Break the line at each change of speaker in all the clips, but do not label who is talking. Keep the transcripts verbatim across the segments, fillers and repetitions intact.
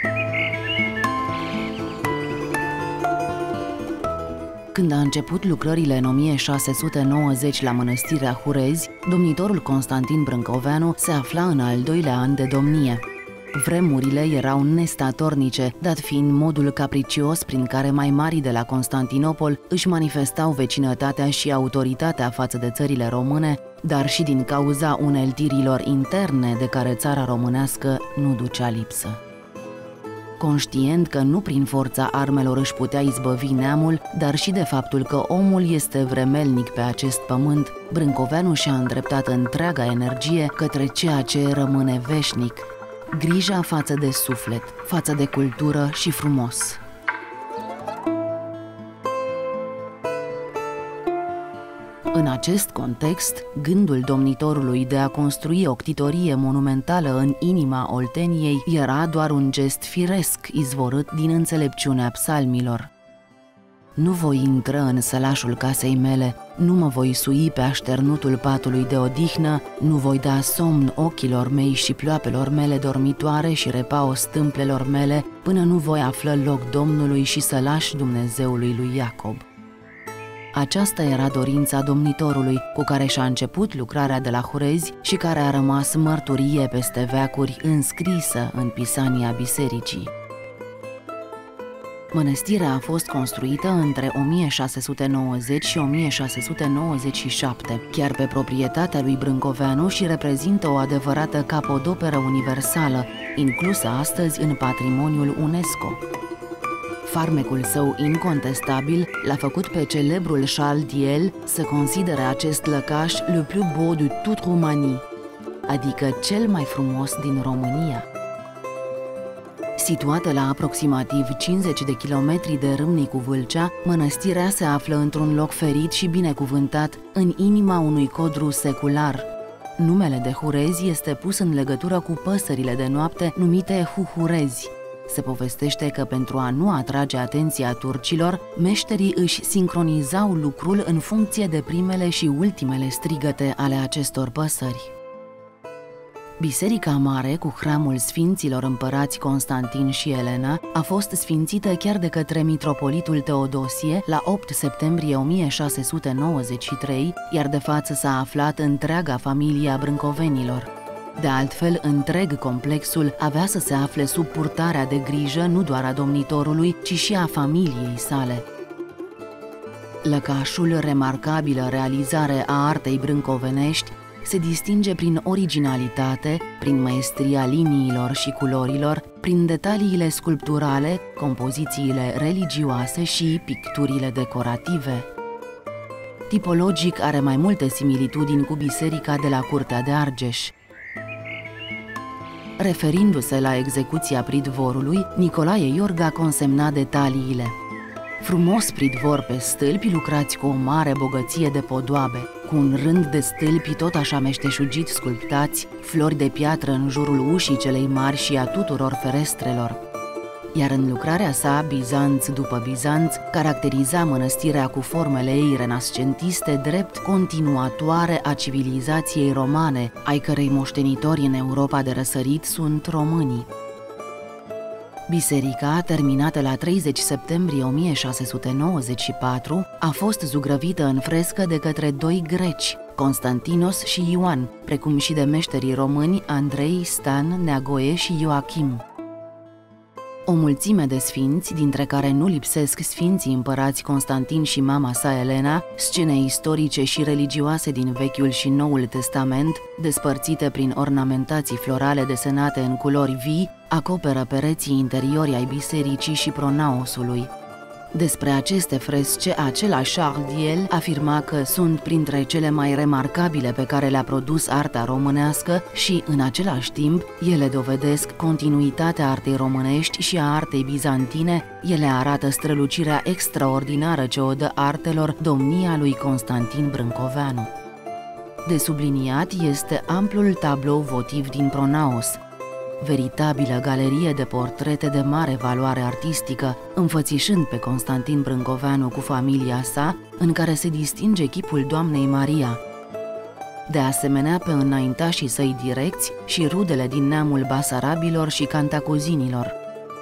Când a început lucrările în o mie șase sute nouăzeci la mănăstirea Hurezi, domnitorul Constantin Brâncoveanu se afla în al doilea an de domnie. Vremurile erau nestatornice, dat fiind modul capricios prin care mai marii de la Constantinopol își manifestau vecinătatea și autoritatea față de țările române, dar și din cauza uneltirilor interne de care țara românească nu ducea lipsă. Conștient că nu prin forța armelor își putea izbăvi neamul, dar și de faptul că omul este vremelnic pe acest pământ, Brâncoveanu și-a îndreptat întreaga energie către ceea ce rămâne veșnic: grija față de suflet, față de cultură și frumos. În acest context, gândul domnitorului de a construi o ctitorie monumentală în inima Olteniei era doar un gest firesc izvorât din înțelepciunea psalmilor. Nu voi intră în sălașul casei mele, nu mă voi sui pe așternutul patului de odihnă, nu voi da somn ochilor mei și ploapelor mele dormitoare și repaos stâmplelor mele, până nu voi află loc Domnului și sălaș Dumnezeului lui Iacob. Aceasta era dorința domnitorului, cu care și-a început lucrarea de la Hurezi și care a rămas mărturie peste veacuri înscrisă în pisania bisericii. Mănăstirea a fost construită între o mie șase sute nouăzeci și o mie șase sute nouăzeci și șapte, chiar pe proprietatea lui Brâncoveanu, și reprezintă o adevărată capodoperă universală, inclusă astăzi în patrimoniul UNESCO. Farmecul său incontestabil l-a făcut pe celebrul Charles Diel să considere acest lăcaș le plus beau de toute Roumanie, adică cel mai frumos din România. Situată la aproximativ cincizeci de kilometri de Râmnicu Vâlcea, mănăstirea se află într-un loc ferit și binecuvântat în inima unui codru secular. Numele de Hurezi este pus în legătură cu păsările de noapte numite huhurezi. Se povestește că pentru a nu atrage atenția turcilor, meșterii își sincronizau lucrul în funcție de primele și ultimele strigăte ale acestor păsări. Biserica Mare, cu hramul Sfinților Împărați Constantin și Elena, a fost sfințită chiar de către mitropolitul Teodosie la opt septembrie o mie șase sute nouăzeci și trei, iar de față s-a aflat întreaga familie a brâncovenilor. De altfel, întreg complexul avea să se afle sub purtarea de grijă nu doar a domnitorului, ci și a familiei sale. Lăcașul, remarcabilă realizare a artei brâncovenești, se distinge prin originalitate, prin maestria liniilor și culorilor, prin detaliile sculpturale, compozițiile religioase și picturile decorative. Tipologic are mai multe similitudini cu biserica de la Curtea de Argeș. Referindu-se la execuția pridvorului, Nicolae Iorga consemna detaliile: frumos pridvor pe stâlpi lucrați cu o mare bogăție de podoabe, cu un rând de stâlpi tot așa meșteșugit sculptați, flori de piatră în jurul ușii celei mari și a tuturor ferestrelor. Iar în lucrarea sa, Bizanț după Bizanț, caracteriza mănăstirea cu formele ei renascentiste drept continuatoare a civilizației romane, ai cărei moștenitori în Europa de răsărit sunt românii. Biserica, terminată la treizeci septembrie o mie șase sute nouăzeci și patru, a fost zugrăvită în frescă de către doi greci, Constantinos și Ioan, precum și de meșterii români Andrei, Stan, Neagoe și Ioachim. O mulțime de sfinți, dintre care nu lipsesc sfinții împărați Constantin și mama sa Elena, scene istorice și religioase din Vechiul și Noul Testament, despărțite prin ornamentații florale desenate în culori vii, acoperă pereții interiori ai bisericii și pronaosului. Despre aceste fresce, același Charles Diel afirma că sunt printre cele mai remarcabile pe care le-a produs arta românească și, în același timp, ele dovedesc continuitatea artei românești și a artei bizantine, ele arată strălucirea extraordinară ce o dă artelor domnia lui Constantin Brâncoveanu. De subliniat este amplul tablou votiv din pronaos, veritabilă galerie de portrete de mare valoare artistică, înfățișând pe Constantin Brâncoveanu cu familia sa, în care se distinge chipul Doamnei Maria. De asemenea, pe înaintașii săi direcți și rudele din neamul basarabilor și cantacuzinilor.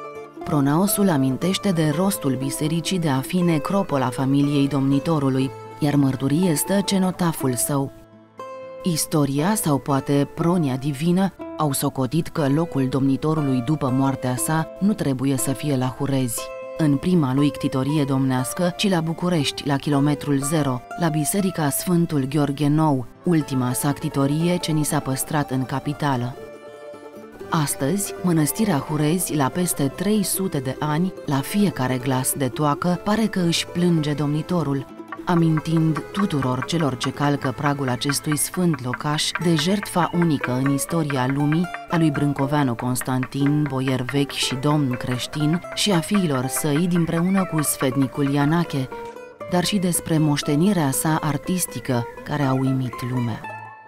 Pronaosul amintește de rostul bisericii de a fi necropola familiei domnitorului, iar mărturie stă cenotaful său. Istoria, sau poate pronia divină, au socotit că locul domnitorului după moartea sa nu trebuie să fie la Hurezi, în prima lui ctitorie domnească, ci la București, la kilometrul zero, la Biserica Sfântul Gheorghe Nou, ultima sa ctitorie ce ni s-a păstrat în capitală. Astăzi, mănăstirea Hurezi, la peste trei sute de ani, la fiecare glas de toacă, pare că își plânge domnitorul, amintind tuturor celor ce calcă pragul acestui sfânt locaș de jertfa unică în istoria lumii a lui Brâncoveanu Constantin, boier vechi și domn creștin, și a fiilor săi dinpreună cu sfetnicul Ianache, dar și despre moștenirea sa artistică care a uimit lumea.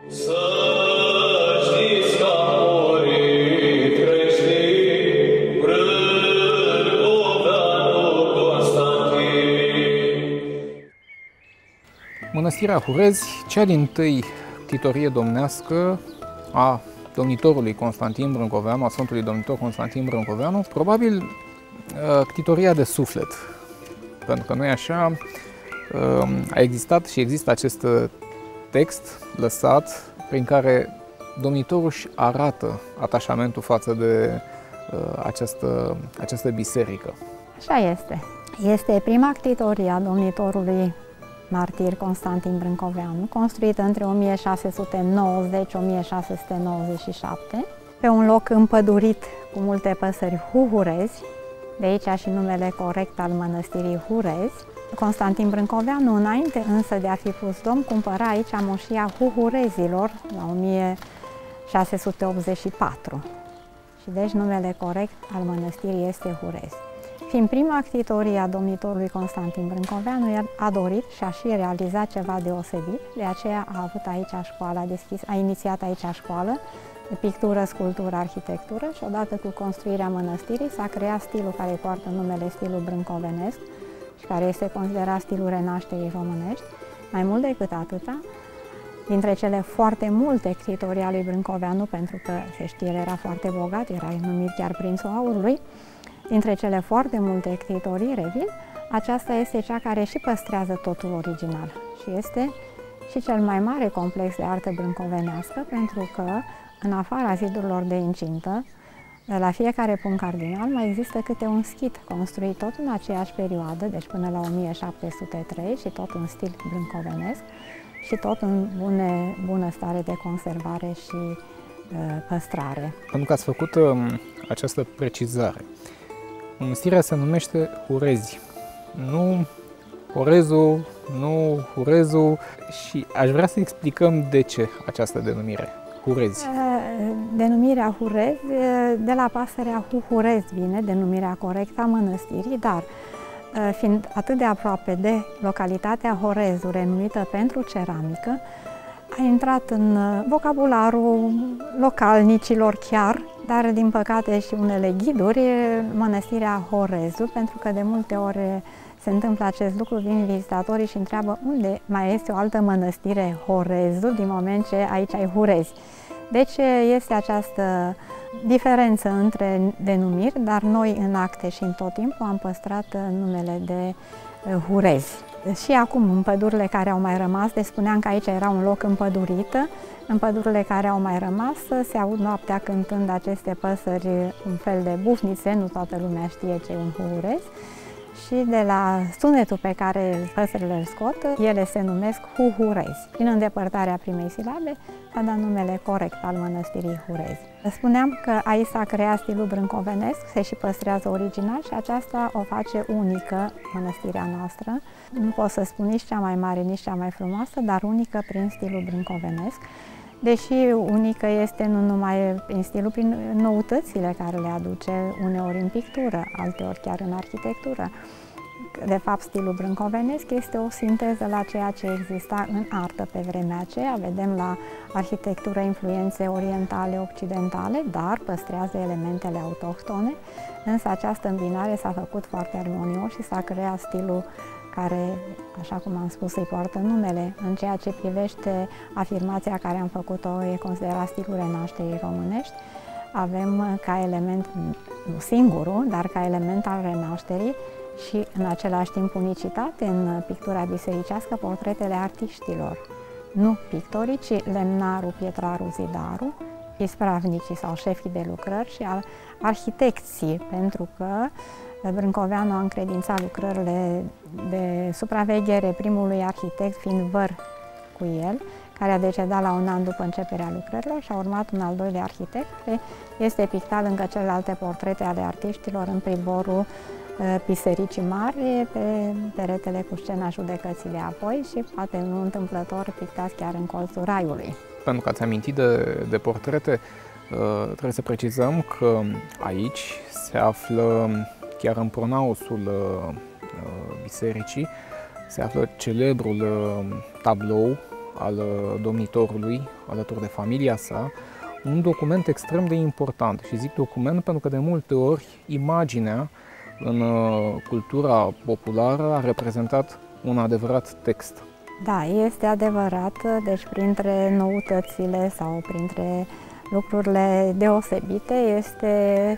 Mănăstirea Hurezi, cea dintâi ctitorie domnească a domnitorului Constantin Brâncoveanu, a Sfântului Domnitor Constantin Brâncoveanu, probabil ctitoria de suflet, pentru că nu e așa, a existat și există acest text lăsat prin care domnitorul își arată atașamentul față de această, această biserică.
Așa este. Este prima ctitorie a domnitorului martir Constantin Brâncoveanu, construită între o mie șase sute nouăzeci - o mie șase sute nouăzeci și șapte, pe un loc împădurit cu multe păsări Huhurezi, de aici și numele corect al mănăstirii Hurezi. Constantin Brâncoveanu, înainte însă de a fi pus domn, cumpăra aici moșia Huhurezilor la o mie șase sute optzeci și patru. Și deci numele corect al mănăstirii este Hurezi. Fiind prima ctitorie a domnitorului Constantin Brâncoveanu, el a dorit și a și realizat ceva deosebit, de aceea a avut aici școală, a, deschis, a inițiat aici școală de pictură, sculptură, arhitectură și odată cu construirea mănăstirii s-a creat stilul care poartă numele stilul brâncovenesc și care este considerat stilul renașterii românești. Mai mult decât atâta, dintre cele foarte multe ctitorii ale lui Brâncoveanu, pentru că, se știe, era foarte bogat, era numit chiar Prințul Aurului, dintre cele foarte multe ctitorii, revin, aceasta este cea care și păstrează totul original și este și cel mai mare complex de artă brâncovenească, pentru că, în afara zidurilor de incintă, la fiecare punct cardinal mai există câte un schit construit tot în aceeași perioadă, deci până la o mie șapte sute trei și tot în stil brâncovenesc și tot în bune, bună stare de conservare și uh, păstrare.
Pentru că ați făcut uh, această precizare, mănăstirea se numește Hurezi, nu Horezul, nu Hurezul, și aș vrea să explicăm de ce această denumire, Hurezi.
Denumirea Hurezi, de la pasărea Huhurez vine, denumirea corectă a mănăstirii, dar fiind atât de aproape de localitatea Horezul, renumită pentru ceramică, a intrat în vocabularul localnicilor chiar, dar din păcate și unele ghiduri, mănăstirea Horezul, pentru că de multe ori se întâmplă acest lucru, vin vizitatorii și întreabă unde mai este o altă mănăstire Horezul, din moment ce aici ai Hurezi. Deci este această diferență între denumiri, dar noi în acte și în tot timpul am păstrat numele de Hurezi. Și acum, în pădurile care au mai rămas, deci spuneam că aici era un loc împădurit, în pădurile care au mai rămas se aud noaptea cântând aceste păsări, un fel de bufnițe, nu toată lumea știe ce e un hurez, și de la sunetul pe care păsările îl scot, ele se numesc huhurezi. Prin îndepărtarea primei silabe a dat numele corect al mănăstirii Hurezi. Spuneam că aici s-a creat stilul brâncovenesc, se și păstrează original și aceasta o face unică mănăstirea noastră. Nu pot să spun nici cea mai mare, nici cea mai frumoasă, dar unică prin stilul brâncovenesc. Deși unică este nu numai prin stilul, prin noutățile care le aduce uneori în pictură, alteori chiar în arhitectură. De fapt, stilul brâncovenesc este o sinteză la ceea ce exista în artă pe vremea aceea. Vedem la arhitectură influențe orientale, occidentale, dar păstrează elementele autohtone. Însă această îmbinare s-a făcut foarte armonios și s-a creat stilul care, așa cum am spus, îi poartă numele. În ceea ce privește afirmația care am făcut-o, e considerat stilul renașterii românești. avem ca element, nu singurul, dar ca element al renașterii și în același timp unicitate în pictura bisericească, portretele artiștilor. Nu pictorii, ci lemnarul, pietrarul, zidarul, ispravnicii sau șefii de lucrări și al arhitecții, pentru că Brâncoveanu a încredințat lucrările de supraveghere primului arhitect, fiind văr cu el, care a decedat la un an după începerea lucrărilor, și a urmat un al doilea arhitect, care este pictat lângă celelalte portrete ale artiștilor în pridvorul Bisericii Mari, pe peretele cu scena Judecății de apoi și poate nu întâmplător pictat chiar în colțul Raiului.
Pentru că ați amintit de, de portrete, trebuie să precizăm că aici se află, chiar în pronausul bisericii, se află celebrul tablou al domnitorului, alături de familia sa, un document extrem de important. Și zic document pentru că de multe ori imaginea în cultura populară a reprezentat un adevărat text.
Da, este adevărat, deci printre noutățile sau printre lucrurile deosebite este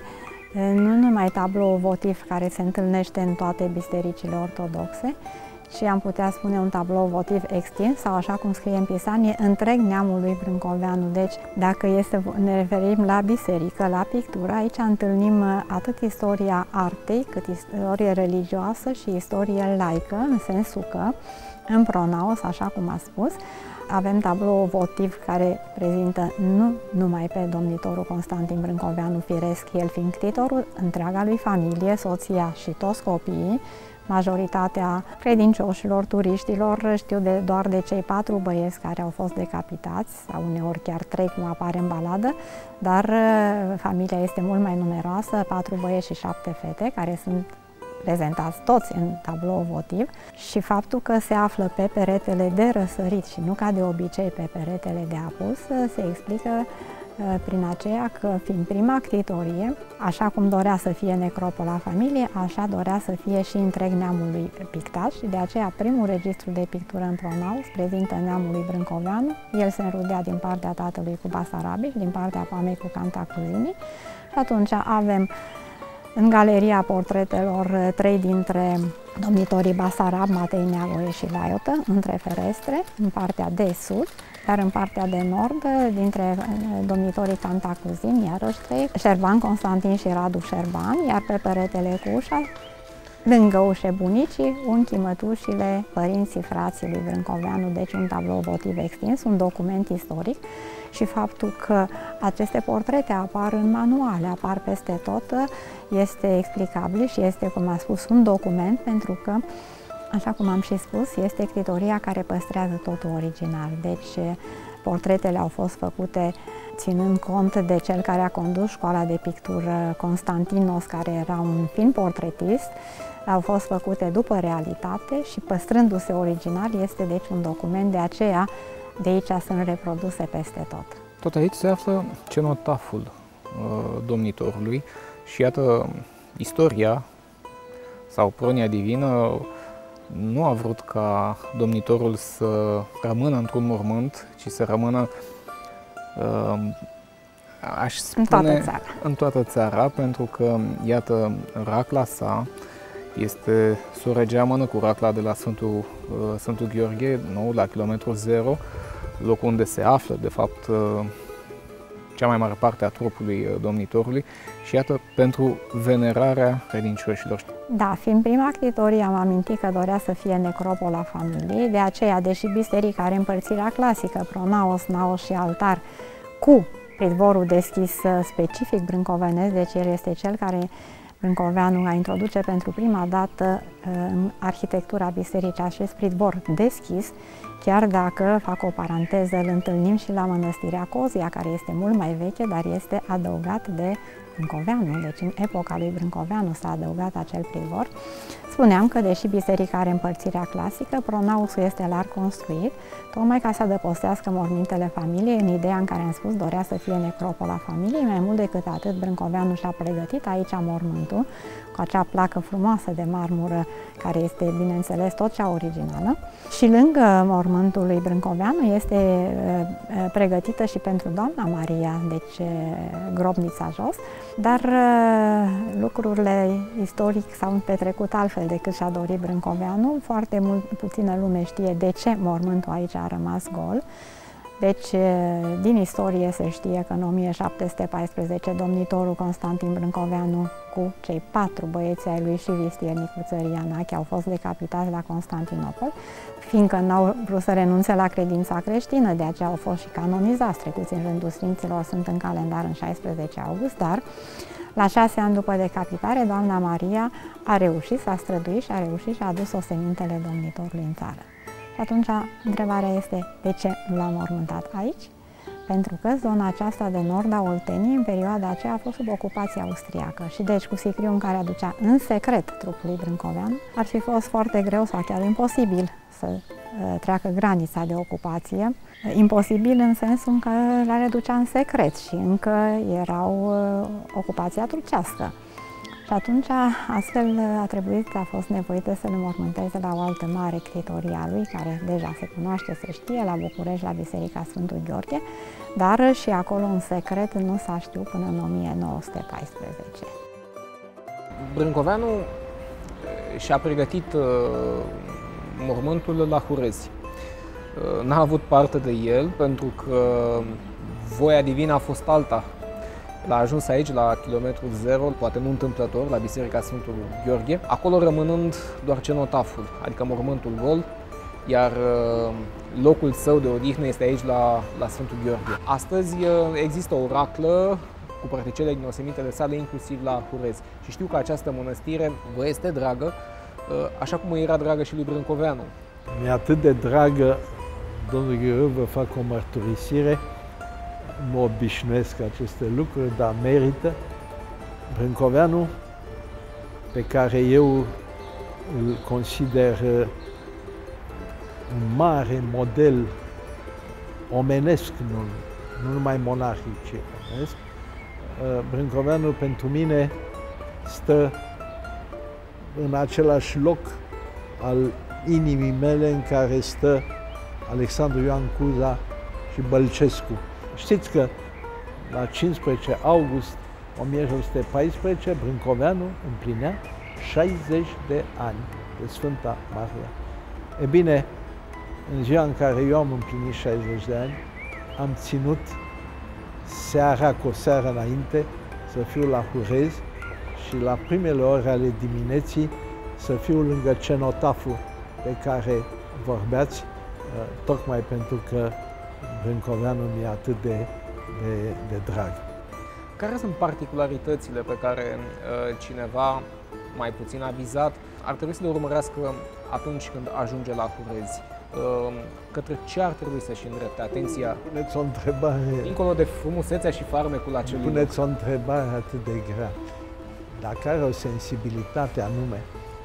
nu numai tablou votiv care se întâlnește în toate bisericile ortodoxe, și am putea spune un tablou votiv extins sau, așa cum scrie în Pisanie, întreg neamul lui Brâncoveanu. Deci, dacă este, ne referim la biserică, la pictură, aici întâlnim atât istoria artei, cât istorie religioasă și istorie laică, în sensul că, în pronaos, așa cum a spus, avem tablou votiv care prezintă nu numai pe domnitorul Constantin Brâncoveanu firesc, el fiind ctitorul, întreaga lui familie, soția și toți copiii, majoritatea credincioșilor, turiștilor, știu de, doar de cei patru băieți care au fost decapitați, sau uneori chiar trei, cum apare în baladă, dar familia este mult mai numeroasă, patru băieți și șapte fete, care sunt prezentați toți în tablou votiv, și faptul că se află pe peretele de răsărit și nu ca de obicei pe peretele de apus, se explică prin aceea că, fiind prima ctitorie, așa cum dorea să fie necropola familiei, așa dorea să fie și întreg neamul lui pictat, și de aceea primul registru de pictură în pronaos prezintă neamul lui Brâncoveanu. El se înrudea din partea tatălui cu basarabii, din partea mamei cu cantacuzini, și atunci avem în galeria portretelor trei dintre domnitorii Basarab, Matei, Neagoe și Laiotă, între ferestre, în partea de sud, dar în partea de nord, dintre domnitorii Cantacuzini, iarăși trei, Șerban, Constantin și Radu Șerban, iar pe peretele cu ușa, lângă ușe bunicii, unchii, mătușile, părinții, frații lui Brâncoveanu, deci un tablou votiv extins, un document istoric, și faptul că aceste portrete apar în manuale, apar peste tot, este explicabil și este, cum a spus, un document, pentru că, așa cum am și spus, este ctitoria care păstrează totul original. Deci, portretele au fost făcute ținând cont de cel care a condus școala de pictură, Constantinos, care era un fin portretist, au fost făcute după realitate și, păstrându-se original, este deci un document, de aceea de aici sunt reproduse peste tot.
Tot aici se află cenotaful uh, domnitorului și iată, istoria sau pronia divină nu a vrut ca domnitorul să rămână într-un mormânt, ci să rămână, uh, aș spune,
în toată țara.
În toată țara, pentru că, iată, racla sa este soră geamănă cu racla de la Sfântul, uh, Sfântul Gheorghe, nou, la kilometrul zero, locul unde se află, de fapt, uh, cea mai mare parte a trupului domnitorului, și iată, pentru venerarea credincioșilor.
Da, fiind prima ctitorie, am amintit că dorea să fie necropola familiei, de aceea, deși biserica are împărțirea clasică, pronaos, naos și altar, cu pridvorul deschis specific brâncovenesc, deci el este cel care Brâncoveanu a introduce pentru prima dată în arhitectura bisericii acest pridvor deschis, chiar dacă, fac o paranteză, îl întâlnim și la mănăstirea Cozia, care este mult mai veche, dar este adăugat de Brâncoveanu, deci în epoca lui Brâncoveanu s-a adăugat acel pridvor. Spuneam că, deși biserica are împărțirea clasică, pronaosul este larg construit, tocmai ca să adăpostească mormintele familiei, în ideea în care am spus dorea să fie necropola familiei. Mai mult decât atât, Brâncoveanu și-a pregătit aici mormântul, cu acea placă frumoasă de marmură, care este, bineînțeles, tot cea originală. Și lângă mormânt mormântul lui Brâncoveanu este pregătită și pentru doamna Maria, deci grobnița jos, dar lucrurile istoric s-au petrecut altfel decât și-a dorit Brâncoveanu. Foarte mult, puțină lume știe de ce mormântul aici a rămas gol. Deci, din istorie se știe că în o mie șapte sute paisprezece domnitorul Constantin Brâncoveanu cu cei patru băieți ai lui și vistiernic cu țării Anache au fost decapitați la Constantinopol, fiindcă n-au vrut să renunțe la credința creștină, de aceea au fost și canonizați, trecuți în rândul sfinților, sunt în calendar în șaisprezece august, dar la șase ani după decapitare, doamna Maria a reușit, s-a străduit și a reușit și a adus osemintele domnitorului în țară. Și atunci, întrebarea este, de ce nu l-am mormântat aici? Pentru că zona aceasta de nord a Olteniei, în perioada aceea, a fost sub ocupație austriacă și deci cu sicriul în care aducea în secret trupul lui Brâncoveanu, ar fi fost foarte greu sau chiar imposibil să uh, treacă granița de ocupație. Imposibil în sensul că l-a reducea în secret și încă erau uh, ocupația turcească. Și atunci, astfel, a trebuit, a fost nevoită să-l înmormânteze la o altă mare ctitorie a lui, care deja se cunoaște, se știe, la București, la Biserica Sfântul Gheorghe, dar și acolo, în secret, nu s-a știut până în o mie nouă sute paisprezece.
Brâncoveanu și-a pregătit uh, mormântul la Hurezi. Uh, n-a avut parte de el, pentru că voia divină a fost alta. L-a ajuns aici, la kilometrul zero, poate nu întâmplător, la Biserica Sfântul Gheorghe, acolo rămânând doar cenotaful, adică mormântul gol, iar locul său de odihnă este aici, la, la Sfântul Gheorghe. Astăzi există o raclă cu particele din osemintele sale, inclusiv la Hurezi. Și știu că această mănăstire vă este dragă, așa cum îi era dragă și lui Brâncoveanu.
Mi-e atât de dragă, domnul Gheorghe, vă fac o mărturisire. Nu obișnuiesc aceste lucruri, dar merită. Brâncoveanu, pe care eu îl consider un mare model omenesc, nu, nu numai monarhic, ci omenesc, Brâncoveanu pentru mine stă în același loc al inimii mele în care stă Alexandru Ioan Cuza și Bălcescu. Știți că la cincisprezece august o mie șase sute paisprezece Brâncoveanu împlinea șaizeci de ani de Sfânta Maria. E bine, în ziua în care eu am împlinit șaizeci de ani, am ținut seara, cu o seară înainte, să fiu la Hurezi și la primele ore ale dimineții să fiu lângă cenotaful pe care vorbeați, tocmai pentru că Brâncoveanu mi-e atât de, de, de drag.
Care sunt particularitățile pe care uh, cineva mai puțin avizat ar trebui să le urmărească atunci când ajunge la Hurezi? Uh, către ce ar trebui să-și îndrepte atenția?
Puneți o întrebare...
Dincolo de frumusețea și farmecul acelui
Puneți
loc.
o întrebare atât de grea. Dacă are o sensibilitate anume,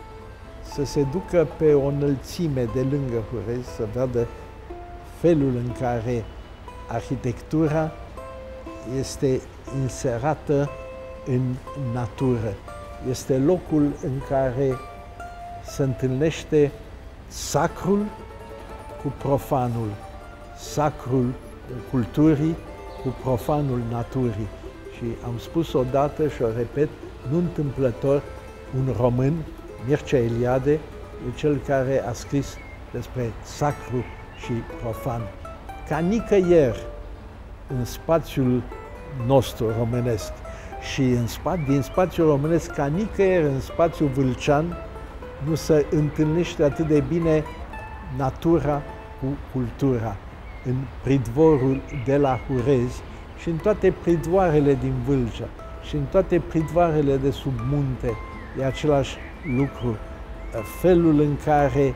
să se ducă pe o înălțime de lângă Hurezi, să vadă felul în care arhitectura este inserată în natură. Este locul în care se întâlnește sacrul cu profanul, sacrul culturii cu profanul naturii. Și am spus odată și o repet, nu întâmplător, un român, Mircea Eliade, e cel care a scris despre sacru și profan. Ca nicăieri în spațiul nostru românesc și în spa, din spațiul românesc, ca nicăieri în spațiul vâlcean, nu se întâlnește atât de bine natura cu cultura. În pridvorul de la Hurezi și în toate pridvoarele din Vâlcea și în toate pridvoarele de sub munte e același lucru. Felul în care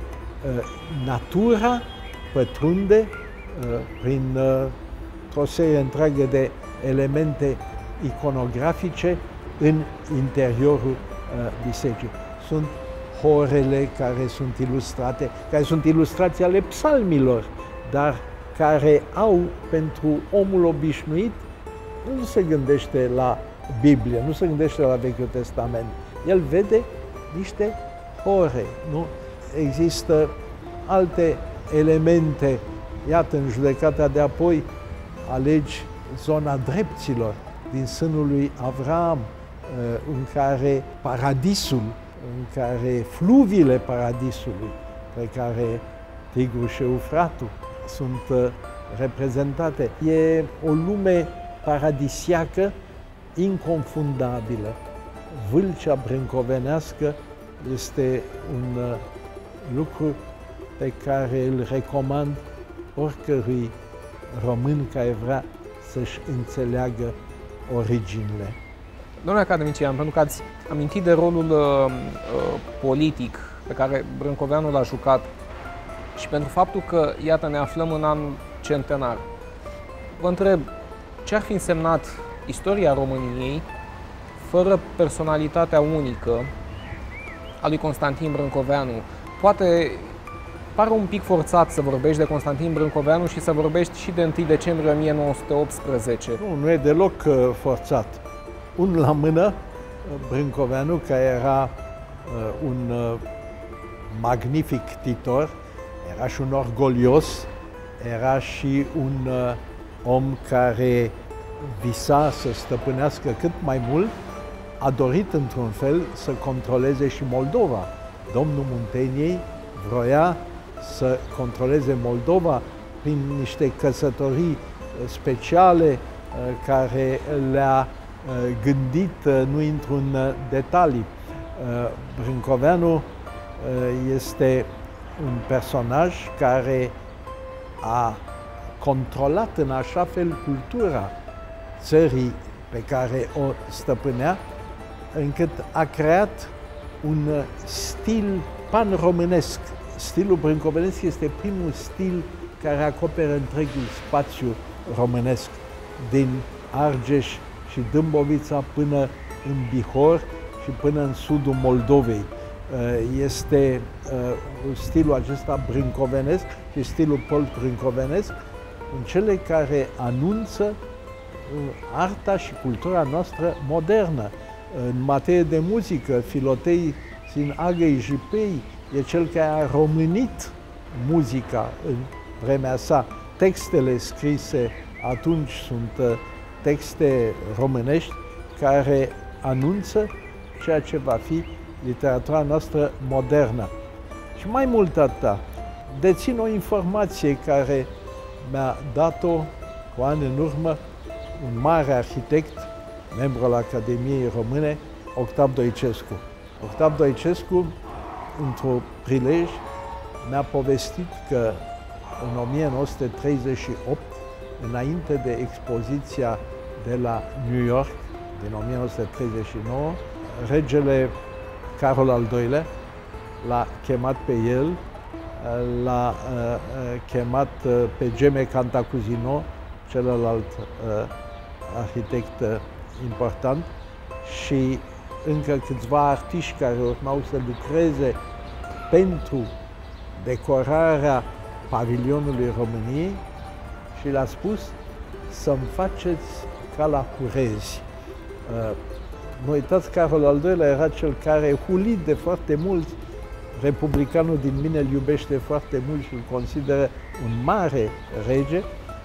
natura pătrunde prin o serie întreagă de elemente iconografice în interiorul bisericii. Sunt horele care sunt ilustrate, care sunt ilustrații ale psalmilor, dar care au pentru omul obișnuit, nu se gândește la Biblie, nu se gândește la Vechiul Testament. El vede niște hore, nu? Există alte elemente. Iată, în judecata de apoi alegi zona drepților din sânul lui Avram, în care paradisul, în care fluviile paradisului, pe care Tigru și Eufratul sunt reprezentate. E o lume paradisiacă, inconfundabilă. Vâlcea brâncovenească este un lucru pe care îl recomand oricărui român care vrea să-și înțeleagă originile.
Domnule academician, pentru că ați amintit de rolul uh, politic pe care brâncoveanul l-a jucat și pentru faptul că, iată, ne aflăm în anul centenar, vă întreb, ce ar fi însemnat istoria României fără personalitatea unică a lui Constantin Brâncoveanu? Poate pare un pic forțat să vorbești de Constantin Brâncoveanu și să vorbești și de întâi decembrie o mie nouă sute optsprezece.
Nu, nu e deloc uh, forțat. Un la mână, Brâncoveanu, care era uh, un uh, magnific titor, era și un orgolios, era și un uh, om care visa să stăpânească cât mai mult, a dorit într-un fel să controleze și Moldova. Domnul Munteniei vroia să controleze Moldova prin niște căsătorii speciale care le-a gândit, nu intru în detalii. Brâncoveanu este un personaj care a controlat în așa fel cultura țării pe care o stăpânea, încât a creat un stil pan-românesc. Stilul brâncovenesc este primul stil care acoperă întregul spațiu românesc, din Argeș și Dâmbovița până în Bihor și până în sudul Moldovei. Este stilul acesta brâncovenesc și stilul post-brâncovenesc în cele care anunță arta și cultura noastră modernă. În materie de muzică, Filotei sin Agăi Jipei e cel care a românit muzica în vremea sa. Textele scrise atunci sunt texte românești care anunță ceea ce va fi literatura noastră modernă. Și mai mult atât, dețin o informație care mi-a dat-o cu ani în urmă un mare arhitect, membru al Academiei Române, Octav Doicescu. Octav Doicescu, într-un prilej, mi-a povestit că în o mie nouă sute treizeci și opt, înainte de expoziția de la New York, din o mie nouă sute treizeci și nouă, regele Carol al doilea l-a chemat pe el, l-a uh, chemat uh, pe Geme Cantacuzino, celălalt uh, arhitect uh, important, și încă câțiva artiști care urmau să lucreze pentru decorarea pavilionului României și le-a spus să-mi faceți ca la Hurezi. Uh, nu uitați, Carol al doilea era cel care, hulit de foarte mulți, republicanul din mine îl iubește foarte mult și îl consideră un mare rege.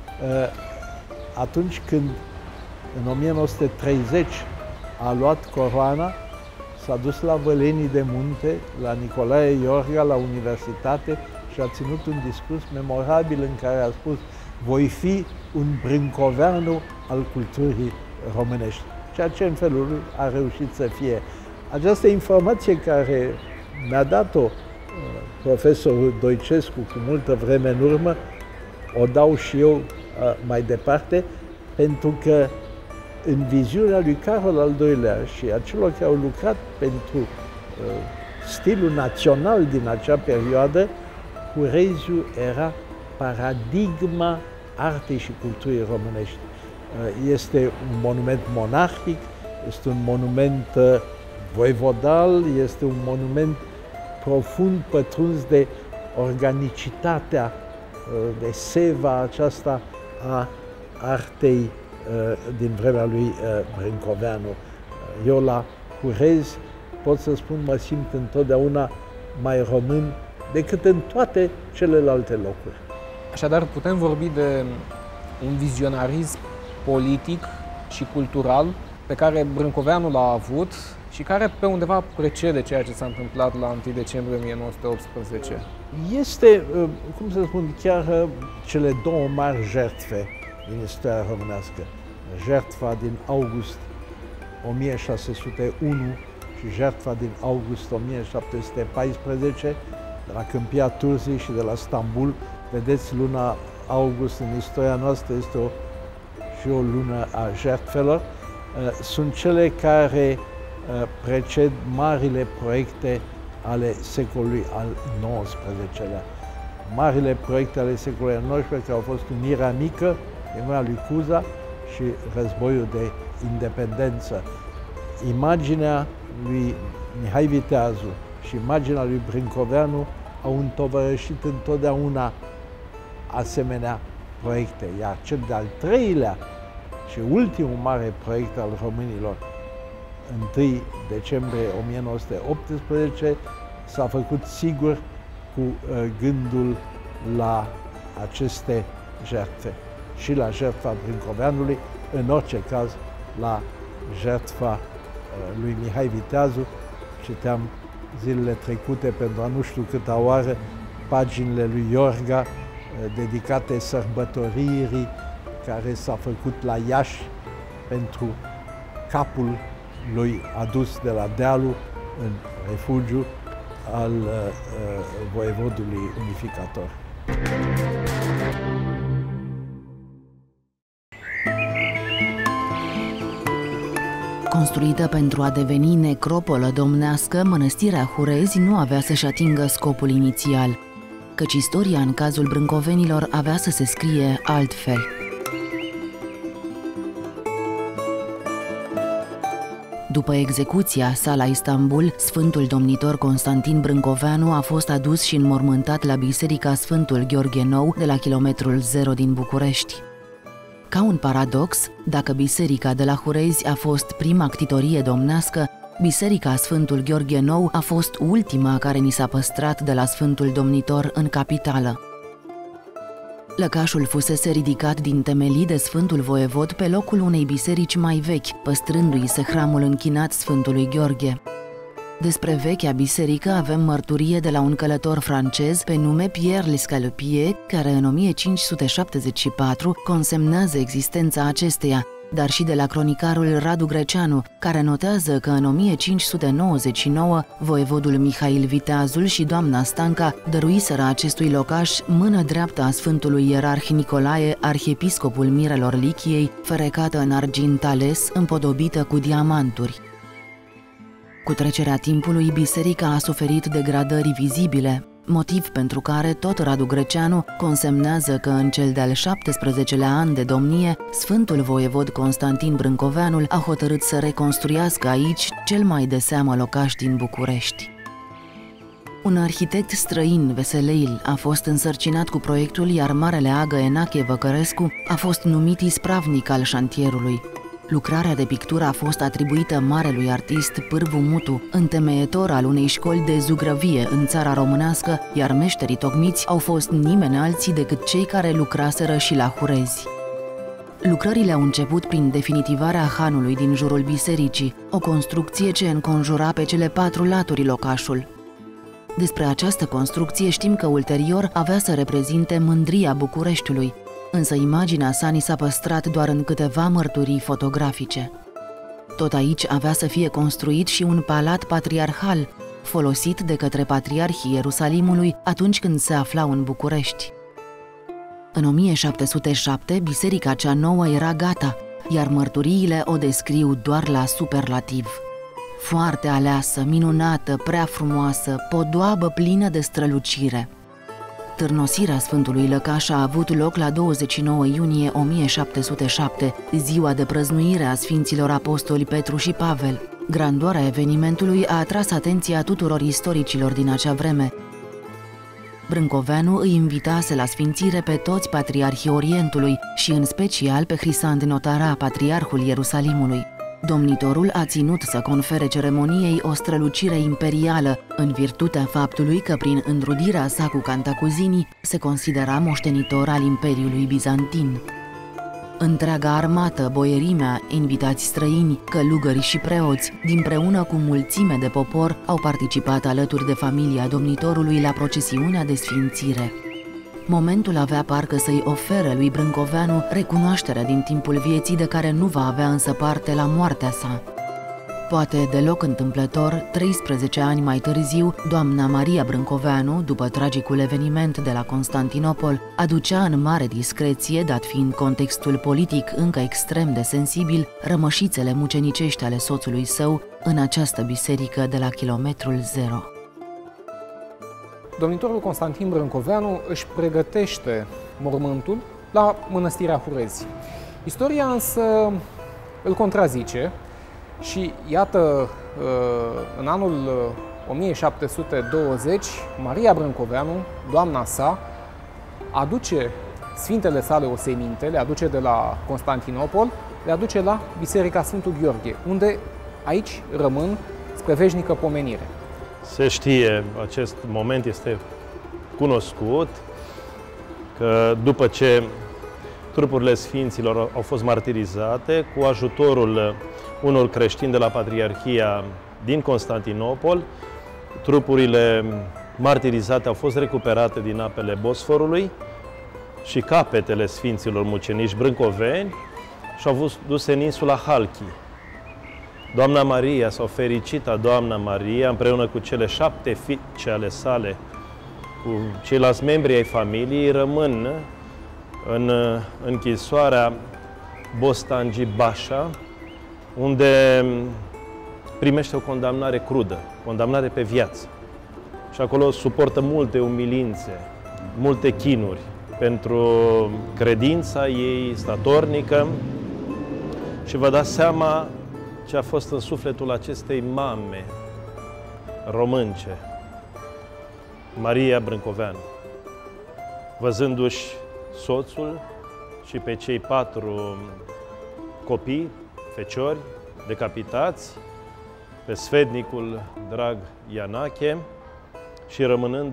Atunci când, în o mie nouă sute treizeci, a luat coroana, s-a dus la Vălenii de Munte, la Nicolae Iorga, la universitate, și a ținut un discurs memorabil în care a spus: voi fi un Brâncoveanu al culturii românești. Ceea ce în felul lui a reușit să fie. Această informație care mi-a dat-o uh, profesorul Doicescu cu multă vreme în urmă, o dau și eu uh, mai departe, pentru că în viziunea lui Carol al doilea și a celor care au lucrat pentru uh, stilul național din acea perioadă, Hureziu era paradigma artei și culturii românești. Uh, este un monument monarhic, este un monument uh, voivodal, este un monument profund pătruns de organicitatea, de seva aceasta a artei din vremea lui Brâncoveanu. Eu la Hurezi pot să spun, mă simt întotdeauna mai român decât în toate celelalte locuri.
Așadar, putem vorbi de un vizionarism politic și cultural pe care Brâncoveanu l-a avut și care pe undeva precede ceea ce s-a întâmplat la întâi decembrie o mie nouă sute optsprezece.
Este, cum să spun, chiar cele două mari jertfe din istoria românească. Jertfa din august o mie șase sute unu și jertfa din august o mie șapte sute paisprezece de la Câmpia Turzii și de la Stambul. Vedeți, luna august în istoria noastră este o, și o lună a jertfelor. Sunt cele care preced marile proiecte ale secolului al nouăsprezecelea. Marile proiecte ale secolului al nouăsprezecelea care au fost Unirea Mică, din mâna lui Cuza, și războiul de independență. Imaginea lui Mihai Viteazu și imaginea lui Brâncoveanu au întovărășit întotdeauna asemenea proiecte. Iar cel de-al treilea și ultimul mare proiect al românilor, întâi decembrie o mie nouă sute optsprezece, s-a făcut sigur cu gândul la aceste jertfe și la jertfa Brâncoveanului, în orice caz la jertfa lui Mihai Viteazu. Citeam zilele trecute, pentru a nu știu câta oară, paginile lui Iorga dedicate sărbătoririi care s-a făcut la Iași pentru capul lui adus de la dealul în refugiu al uh, voievodului unificator.
Construită pentru a deveni necropolă domnească, mănăstirea Hurezi nu avea să-și atingă scopul inițial, căci istoria în cazul brâncovenilor avea să se scrie altfel. După execuția sa la Istanbul, Sfântul Domnitor Constantin Brâncoveanu a fost adus și înmormântat la Biserica Sfântul Gheorghe Nou de la kilometrul zero din București. Ca un paradox, dacă biserica de la Hurezi a fost prima ctitorie domnească, Biserica Sfântul Gheorghe Nou a fost ultima care ni s-a păstrat de la Sfântul Domnitor în capitală. Lăcașul fusese ridicat din temelii de Sfântul Voievod pe locul unei biserici mai vechi, păstrându-i se hramul închinat Sfântului Gheorghe. Despre vechea biserică avem mărturie de la un călător francez pe nume Pierre Lescalopier, care în o mie cinci sute șaptezeci și patru consemnează existența acesteia, dar și de la cronicarul Radu Greceanu, care notează că în o mie cinci sute nouăzeci și nouă voievodul Mihail Viteazul și doamna Stanca dăruiseră acestui locaș mână dreaptă a Sfântului Ierarh Nicolae, arhiepiscopul Mirelor Lichiei, ferecată în argint ales, împodobită cu diamanturi. Cu trecerea timpului, biserica a suferit degradări vizibile, motiv pentru care tot Radu Greceanu consemnează că în cel de-al șaptesprezecelea an de domnie, Sfântul Voievod Constantin Brâncoveanul a hotărât să reconstruiască aici cel mai de seamă locaș din București. Un arhitect străin, Veseleil, a fost însărcinat cu proiectul, iar marele agă Enache Văcărescu a fost numit ispravnic al șantierului. Lucrarea de pictură a fost atribuită marelui artist Pârvu Mutu, întemeietor al unei școli de zugrăvie în țara românească, iar meșterii tocmiți au fost nimeni alții decât cei care lucraseră și la Hurezi. Lucrările au început prin definitivarea hanului din jurul bisericii, o construcție ce înconjura pe cele patru laturi locașul. Despre această construcție știm că ulterior avea să reprezinte mândria Bucureștiului, însă imaginea sa ni s-a păstrat doar în câteva mărturii fotografice. Tot aici avea să fie construit și un palat patriarhal, folosit de către patriarhii Ierusalimului atunci când se aflau în București. În o mie șapte sute șapte, biserica cea nouă era gata, iar mărturiile o descriu doar la superlativ. Foarte aleasă, minunată, prea frumoasă, podoabă plină de strălucire. Târnosirea Sfântului Lăcaș a avut loc la douăzeci și nouă iunie o mie șapte sute șapte, ziua de prăznuire a Sfinților Apostoli Petru și Pavel. Grandoarea evenimentului a atras atenția tuturor istoricilor din acea vreme. Brâncoveanu îi invitase la sfințire pe toți patriarhii Orientului și în special pe Hrisand Notara, patriarhul Ierusalimului. Domnitorul a ținut să confere ceremoniei o strălucire imperială, în virtutea faptului că prin înrudirea sa cu Cantacuzini se considera moștenitor al Imperiului Bizantin. Întreaga armată, boierimea, invitați străini, călugări și preoți, dinpreună cu mulțime de popor, au participat alături de familia domnitorului la procesiunea de sfințire. Momentul avea parcă să-i ofere lui Brâncoveanu recunoașterea din timpul vieții de care nu va avea însă parte la moartea sa. Poate deloc întâmplător, treisprezece ani mai târziu, doamna Maria Brâncoveanu, după tragicul eveniment de la Constantinopol, aducea în mare discreție, dat fiind contextul politic încă extrem de sensibil, rămășițele mucenicești ale soțului său în această biserică de la kilometrul zero.
Domnitorul Constantin Brâncoveanu își pregătește mormântul la Mănăstirea Hurezi. Istoria însă îl contrazice și iată, în anul o mie șapte sute douăzeci, Maria Brâncoveanu, doamna sa, aduce sfintele sale oseminte, le aduce de la Constantinopol, le aduce la Biserica Sfântul Gheorghe, unde aici rămân spre veșnică pomenire.
Se știe, acest moment este cunoscut, că după ce trupurile sfinților au fost martirizate, cu ajutorul unor creștini de la Patriarhia din Constantinopol, trupurile martirizate au fost recuperate din apele Bosforului și capetele sfinților mucenici brâncoveni și au fost duse în insula Halki. Doamna Maria, sau fericita Doamna Maria, împreună cu cele șapte fiice ale sale, cu ceilalți membri ai familiei, rămân în închisoarea Bostangi Bașa, unde primește o condamnare crudă, condamnare pe viață. Și acolo suportă multe umilințe, multe chinuri pentru credința ei statornică și vă dați seama ce a fost în sufletul acestei mame românce, Maria Brâncoveanu, văzându-și soțul și pe cei patru copii, feciori, decapitați, pe sfetnicul drag Ianache și rămânând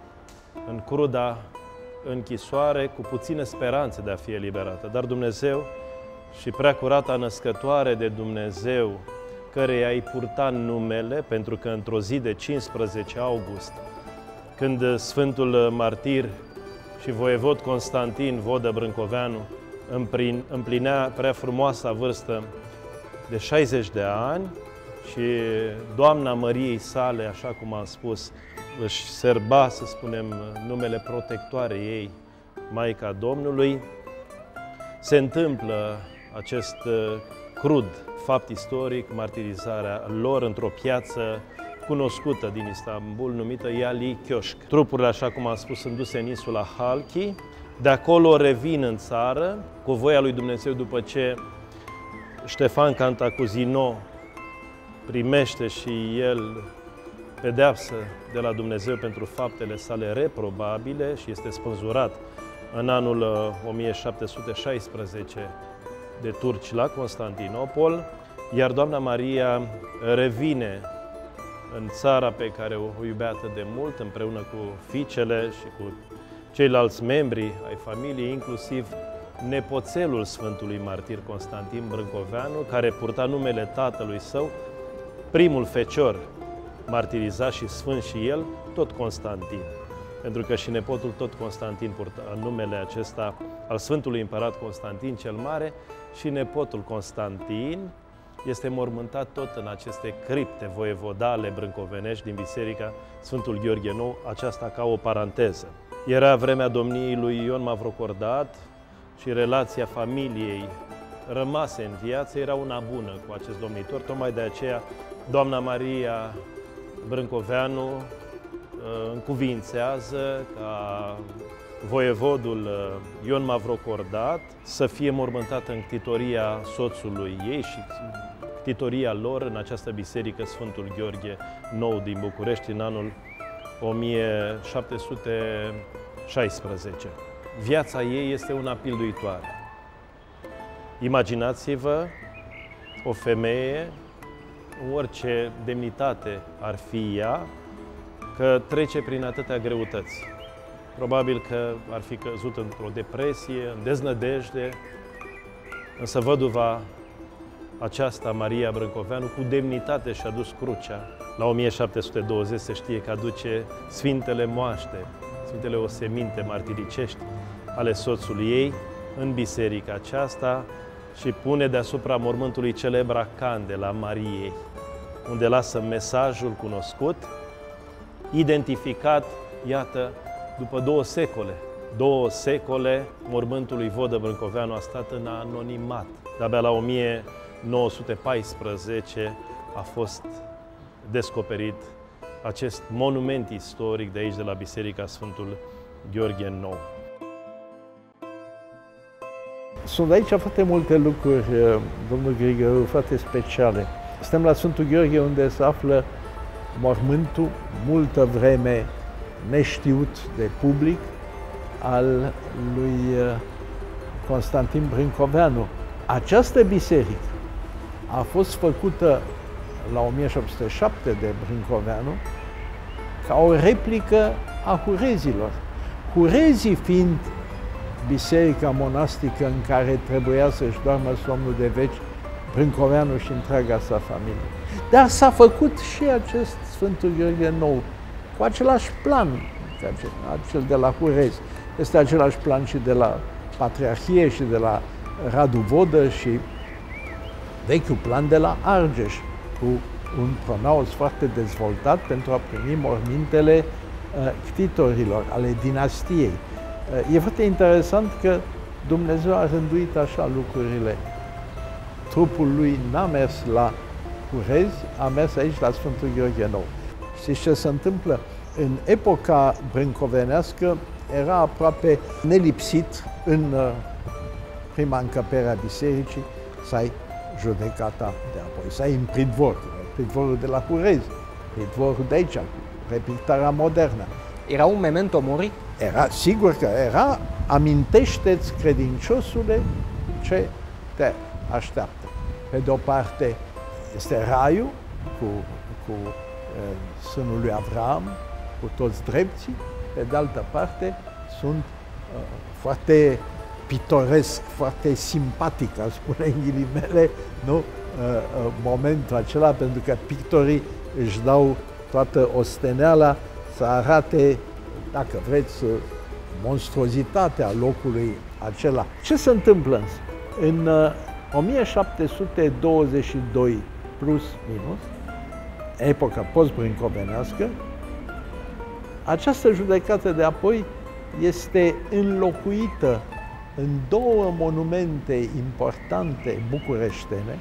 în cruda închisoare cu puține speranțe de a fi eliberată. Dar Dumnezeu și Preacurata Născătoare de Dumnezeu, căreia îi purta numele, pentru că într-o zi de cincisprezece august, când Sfântul Martir și voievod Constantin Vodă Brâncoveanu împlinea prea frumoasa vârstă de șaizeci de ani și Doamna Măriei sale, așa cum am spus, își serba, să spunem, numele protectoare ei, Maica Domnului, se întâmplă acest crud fapt istoric, martirizarea lor într-o piață cunoscută din Istanbul, numită Yali Köşk. Trupurile, așa cum am spus, sunt duse în insula Halki. De acolo revin în țară, cu voia lui Dumnezeu, după ce Ștefan Cantacuzino primește și el pedeapsă de la Dumnezeu pentru faptele sale reprobabile și este spânzurat în anul o mie șapte sute șaisprezece de turci la Constantinopol, iar Doamna Maria revine în țara pe care o iubea atât de mult, împreună cu fiicele și cu ceilalți membri ai familiei, inclusiv nepoțelul Sfântului Martir Constantin Brâncoveanu, care purta numele tatălui său, primul fecior martirizat și sfânt și el, tot Constantin. Pentru că și nepotul tot Constantin purta numele acesta al Sfântului Împărat Constantin cel Mare și nepotul Constantin este mormântat tot în aceste cripte voievodale brâncovenești din Biserica Sfântul Gheorghe Nou, aceasta ca o paranteză. Era vremea domniei lui Ion Mavrocordat și relația familiei rămase în viață era una bună cu acest domnitor, tocmai de aceea Doamna Maria Brâncoveanu încuvințează ca voievodul Ion Mavrocordat să fie mormântat în ctitoria soțului ei și ctitoria lor în această biserică Sfântul Gheorghe Nou din București în anul o mie șapte sute șaisprezece. Viața ei este una pilduitoare. Imaginați-vă o femeie, orice demnitate ar fi ea, că trece prin atâtea greutăți. Probabil că ar fi căzut într-o depresie, în deznădejde, însă văduva aceasta, Maria Brâncoveanu, cu demnitate și-a dus crucea. La o mie șapte sute douăzeci se știe că aduce Sfintele Moaște, Sfintele Oseminte martiricești ale soțului ei în biserica aceasta și pune deasupra mormântului celebra candela Mariei, unde lasă mesajul cunoscut, identificat, iată, după două secole. Două secole, mormântul lui Vodă Brâncoveanu a stat în anonimat. De-abia la o mie nouă sute paisprezece a fost descoperit acest monument istoric de aici, de la Biserica Sfântul Gheorghe Nou.
Sunt aici foarte multe lucruri, domnul Grigăru, foarte speciale. Suntem la Sfântul Gheorghe, unde se află mormântul, multă vreme neștiut de public, al lui Constantin Brâncoveanu. Această biserică a fost făcută la o mie șapte sute șapte de Brâncoveanu ca o replică a Hurezilor. Hurezii fiind biserica monastică în care trebuia să-și doarmă somnul de veci Brâncoveanu și întreaga sa familie. Dar s-a făcut și acest Sfântul Gheorghe Nou cu același plan ca cel de la Hurezi. Este același plan și de la Patriarhie și de la Radu Vodă și vechiul plan de la Argeș, cu un pronaos foarte dezvoltat pentru a primi mormintele uh, ctitorilor, ale dinastiei. Uh, e foarte interesant că Dumnezeu a rânduit așa lucrurile. Trupul lui n-a mers la Hurezi, a mers aici la Sfântul Gheorghe Nou. Știți ce se întâmplă? În epoca brâncovenească era aproape nelipsit în uh, prima încăpere a bisericii să ai judecata de apoi, să ai în pridvor, pridvorul de la Hurezi, pridvorul de aici, repictarea modernă.
Era un memento mori?
Era, sigur că era, amintește-ți, credinciosule, ce te așteaptă. Pe de o parte este raiul cu, cu uh, sânul lui Avram, cu toți drepții, pe de altă parte sunt uh, foarte pitoresc, foarte simpatic, aș spune în ghilimele, nu? Uh, uh, momentul acela, pentru că pictorii își dau toată osteneala să arate, dacă vreți, monstruozitatea locului acela. Ce se întâmplă însă? În uh, o mie șapte sute douăzeci și doi plus minus, epoca post-brâncovenească, această judecată de apoi este înlocuită în două monumente importante bucureștene,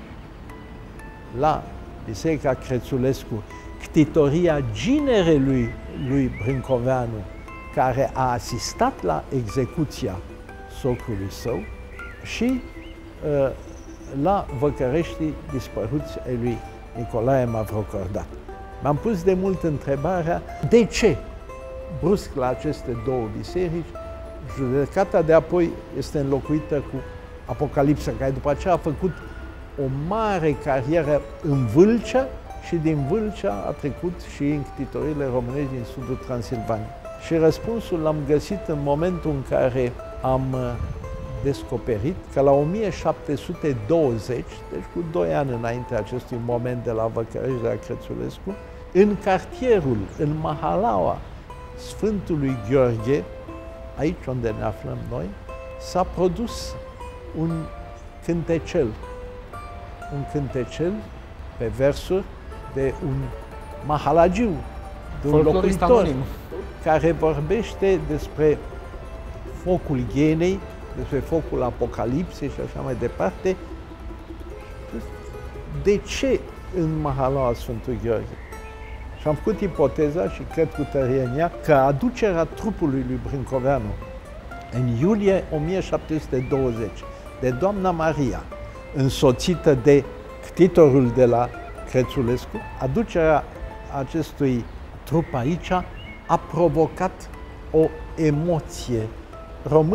la Biserica Crețulescu, ctitoria ginerelui lui Brâncoveanu, care a asistat la execuția socrului său, și uh, la Văcăreștii dispăruți ai lui Nicolae Mavrocordat. M-am pus de mult întrebarea de ce brusc la aceste două biserici judecata de apoi este înlocuită cu Apocalipsa, care după aceea a făcut o mare carieră în Vâlcea și din Vâlcea a trecut și în ctitorile românești din sudul Transilvaniei. Și răspunsul l-am găsit în momentul în care am descoperit că la o mie șapte sute douăzeci, deci cu doi ani înainte acestui moment de la Văcărești de la Crețulescu, în cartierul, în Mahalaua Sfântului Gheorghe, aici unde ne aflăm noi, s-a produs un cântecel. Un cântecel pe versuri de un mahalagiu, de un locuitor, care vorbește despre focul Ghenei, despre focul Apocalipsei și așa mai departe. De ce în Mahalaua Sfântul Gheorghe? Și am făcut ipoteza, și cred cu tărie în ea, că aducerea trupului lui Brâncoveanu în iulie o mie șapte sute douăzeci de Doamna Maria, însoțită de ctitorul de la Crețulescu, aducerea acestui trup aici a provocat o emoție.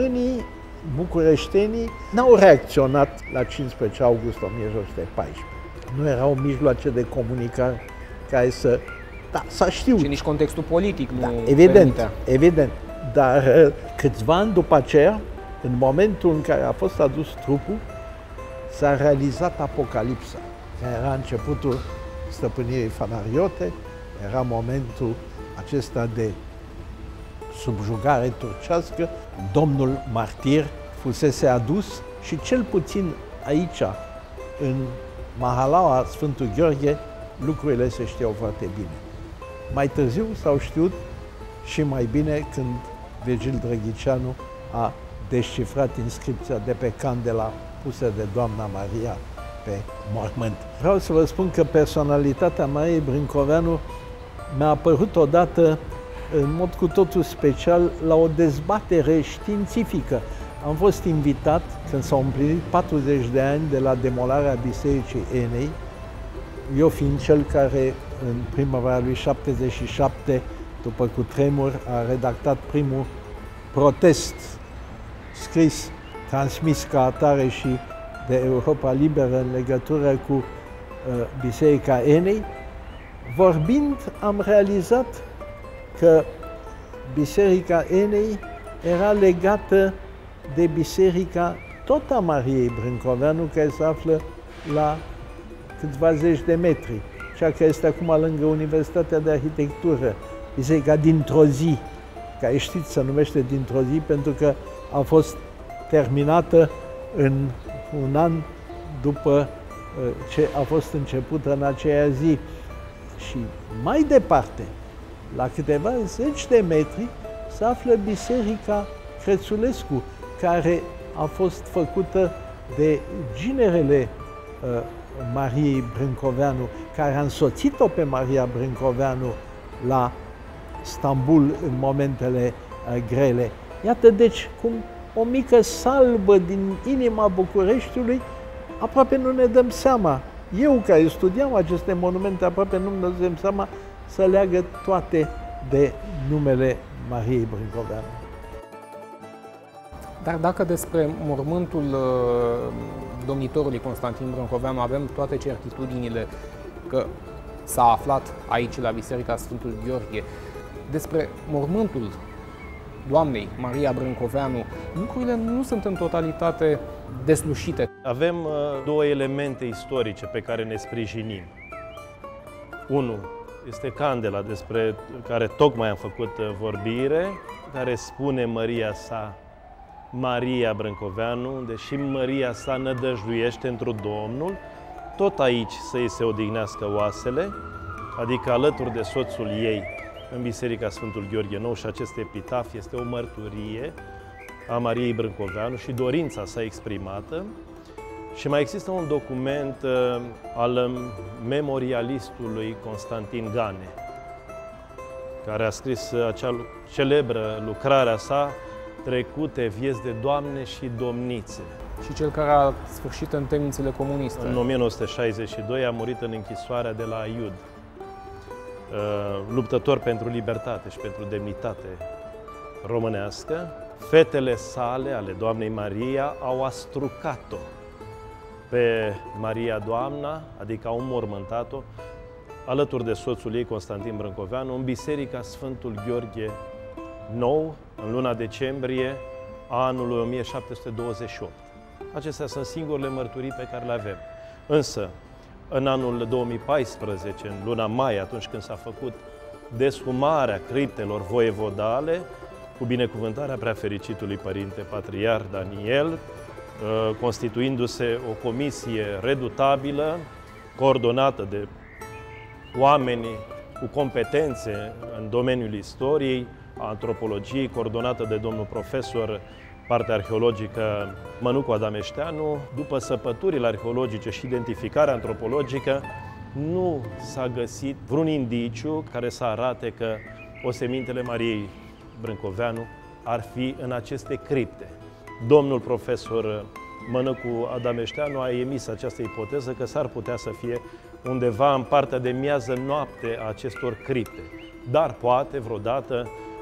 Românii, bucureștenii, n-au reacționat la cincisprezece august o mie șase sute paisprezece. Nu erau mijloace de comunicare care să... Da, s-a știut.
Și nici contextul politic nu
da, evident,
permitea.
evident. Dar uh, câțiva ani după aceea, în momentul în care a fost adus trupul, s-a realizat apocalipsa. Era începutul stăpânirii fanariote, era momentul acesta de subjugare turcească. Domnul martir fusese adus și cel puțin aici, în Mahalaua Sfântul Gheorghe, lucrurile se știau foarte bine. Mai târziu s-au știut și mai bine când Virgil Drăghicianu a descifrat inscripția de pe candela pusă de Doamna Maria pe mormânt. Vreau să vă spun că personalitatea Mariei Brâncoveanu mi-a apărut odată în mod cu totul special la o dezbatere științifică. Am fost invitat când s-au împlinit patruzeci de ani de la demolarea Bisericii Enei, eu fiind cel care în primăvara lui șaptezeci și șapte, după cutremur, a redactat primul protest scris, transmis ca atare și de Europa Liberă în legătură cu uh, Biserica Enei. Vorbind, am realizat că Biserica Enei era legată de Biserica tot a Mariei Brâncoveanu, care se află la câțiva zeci de metri, cea care este acum lângă Universitatea de Arhitectură, Biserica dintr-o zi, care știți se numește dintr-o zi pentru că a fost terminată în un an după ce a fost începută în aceea zi. Și mai departe, la câteva zeci de metri, se află Biserica Crețulescu, care a fost făcută de ginerele uh, Mariei Brâncoveanu, care a însoțit-o pe Maria Brâncoveanu la Stambul în momentele uh, grele. Iată deci cum o mică salbă din inima Bucureștiului, aproape nu ne dăm seama. Eu, care studiam aceste monumente, aproape nu ne dăm seama să leagă toate de numele Mariei Brâncoveanu.
Dar dacă despre mormântul uh, domnitorului Constantin Brâncoveanu avem toate certitudinile că s-a aflat aici, la Biserica Sfântul Gheorghe, despre mormântul Doamnei Maria Brâncoveanu, lucrurile nu sunt în totalitate deslușite.
Avem uh, două elemente istorice pe care ne sprijinim. Unu este candela despre care tocmai am făcut uh, vorbire, care spune măria sa Maria Brâncoveanu, deși măria sa nădăjduiește într-un Domnul, tot aici să-i se odihnească oasele, adică alături de soțul ei în Biserica Sfântul Gheorghe Nou, și acest epitaf este o mărturie a Mariei Brâncoveanu și dorința sa exprimată. Și mai există un document uh, al memorialistului Constantin Gane, care a scris acea celebră lucrarea sa, Trecute vieți de Doamne și Domnițe.
Și cel care a sfârșit în temnițele comuniste.
În o mie nouă sute șaizeci și doi a murit în închisoarea de la Aiud. Luptător pentru libertate și pentru demnitate românească. Fetele sale, ale Doamnei Maria, au astrucat-o pe Maria Doamna, adică au înmormântat-o, alături de soțul ei, Constantin Brâncoveanu, în Biserica Sfântul Gheorghe Nou, în luna decembrie a anului o mie șapte sute douăzeci și opt. Acestea sunt singurele mărturii pe care le avem. Însă, în anul două mii paisprezece, în luna mai, atunci când s-a făcut deshumarea criptelor voievodale, cu binecuvântarea preafericitului Părinte Patriarh Daniel, constituindu-se o comisie redutabilă, coordonată de oameni cu competențe în domeniul istoriei, a antropologiei, coordonată de domnul profesor, partea arheologică Mănucu Adameșteanu, după săpăturile arheologice și identificarea antropologică, nu s-a găsit vreun indiciu care să arate că osemintele Mariei Brâncoveanu ar fi în aceste cripte. Domnul profesor Mănucu Adameșteanu a emis această ipoteză că s-ar putea să fie undeva în partea de miază noapte a acestor cripte. Dar poate vreodată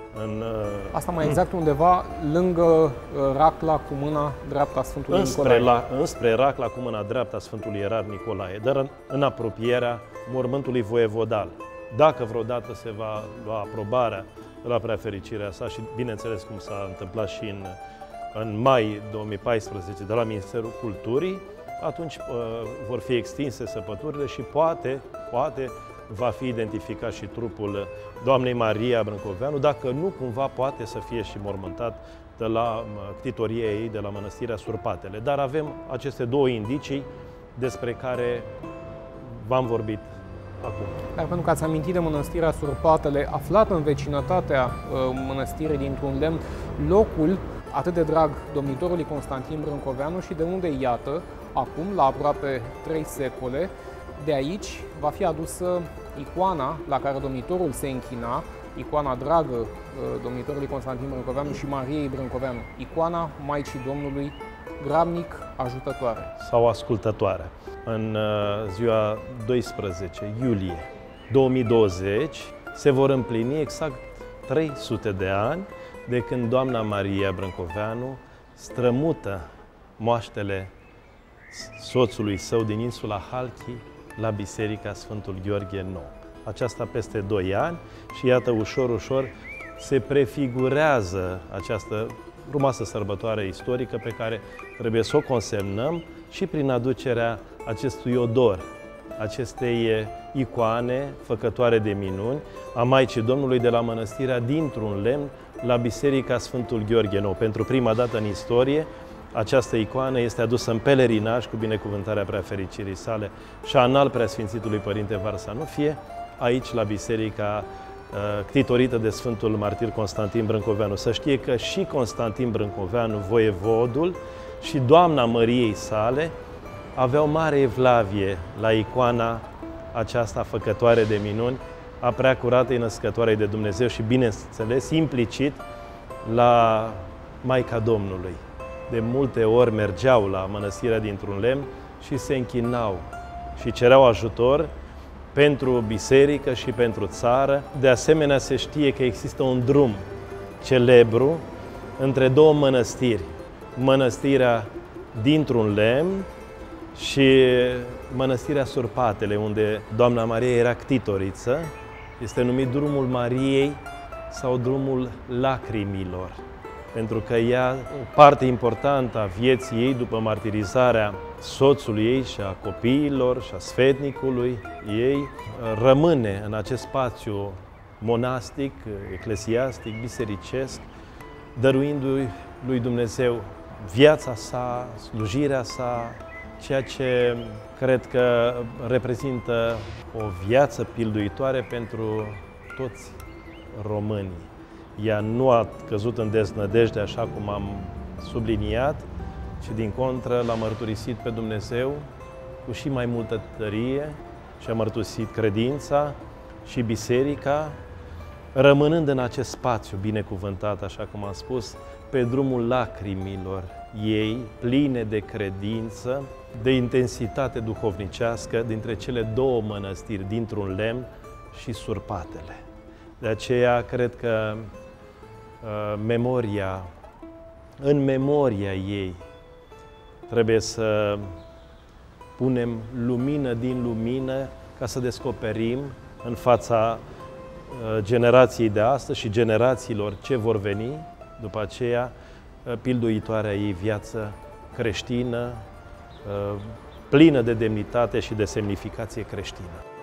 În,
Asta mai exact undeva lângă racla cu mâna dreaptă a Sfântului
înspre,
Nicolae.
la, înspre racla cu mâna dreaptă a Sfântului Ierar Nicolae, dar în, în apropierea mormântului voievodal. Dacă vreodată se va lua aprobarea la preafericirea sa și, bineînțeles, cum s-a întâmplat și în, în mai două mii paisprezece de la Ministerul Culturii, atunci uh, vor fi extinse săpăturile și poate, poate va fi identificat și trupul Doamnei Maria Brâncoveanu, dacă nu cumva poate să fie și mormântat de la ctitoria ei, de la Mănăstirea Surpatele. Dar avem aceste două indicii despre care v-am vorbit acum.
Dar pentru că ați amintit de Mănăstirea Surpatele, aflată în vecinătatea uh, mănăstirii dintr-un lemn, locul atât de drag domnitorului Constantin Brâncoveanu și de unde, iată, acum, la aproape trei secole, de aici va fi adusă icoana la care domnitorul se închina, icoana dragă domnitorului Constantin Brâncoveanu și Mariei Brâncoveanu, icoana Maicii Domnului, grabnic ajutătoare.
Sau ascultătoare. În ziua doisprezece iulie două mii douăzeci se vor împlini exact trei sute de ani de când Doamna Maria Brâncoveanu strămută moaștele soțului său din insula Halki la Biserica Sfântul Gheorghe Nou. Aceasta peste doi ani și iată, ușor, ușor se prefigurează această frumoasă sărbătoare istorică pe care trebuie să o consemnăm și prin aducerea acestui odor, acestei icoane făcătoare de minuni a Maicii Domnului de la mănăstirea dintr-un lemn la Biserica Sfântul Gheorghe Nou. Pentru prima dată în istorie, această icoană este adusă în pelerinaj cu binecuvântarea preafericirii sale și a înalt preasfințitului Părinte Varsanufie, aici la biserica uh, ctitorită de Sfântul Martir Constantin Brâncoveanu. Să știe că și Constantin Brâncoveanu, voievodul, și Doamna Măriei sale aveau mare evlavie la icoana aceasta făcătoare de minuni a Preacuratei Născătoarei de Dumnezeu și, bineînțeles, implicit la Maica Domnului. De multe ori mergeau la mănăstirea dintr-un lemn și se închinau și cereau ajutor pentru biserică și pentru țară. De asemenea, se știe că există un drum celebru între două mănăstiri. Mănăstirea dintr-un lemn și Mănăstirea Surpatele, unde Doamna Maria era ctitoriță. Este numit Drumul Mariei sau Drumul Lacrimilor, pentru că ea, o parte importantă a vieții ei, după martirizarea soțului ei și a copiilor și a sfetnicului ei, rămâne în acest spațiu monastic, eclesiastic, bisericesc, dăruindu-i lui Dumnezeu viața sa, slujirea sa, ceea ce cred că reprezintă o viață pilduitoare pentru toți românii. Ea nu a căzut în deznădejde, așa cum am subliniat, ci din contră l-a mărturisit pe Dumnezeu cu și mai multă tărie și a mărturisit credința și biserica, rămânând în acest spațiu binecuvântat, așa cum am spus, pe drumul lacrimilor ei, pline de credință, de intensitate duhovnicească dintre cele două mănăstiri, dintr-un lemn și Surpatele. De aceea, cred că uh, memoria, în memoria ei, trebuie să punem lumină din lumină ca să descoperim în fața uh, generației de astăzi și generațiilor ce vor veni după aceea, uh, pilduitoarea ei viață creștină, uh, plină de demnitate și de semnificație creștină.